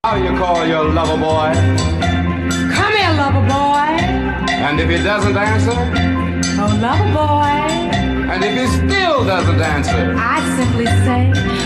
How do you call your lover boy? Come here, lover boy. And if he doesn't answer? Oh, lover boy. And if he still doesn't answer? I simply say,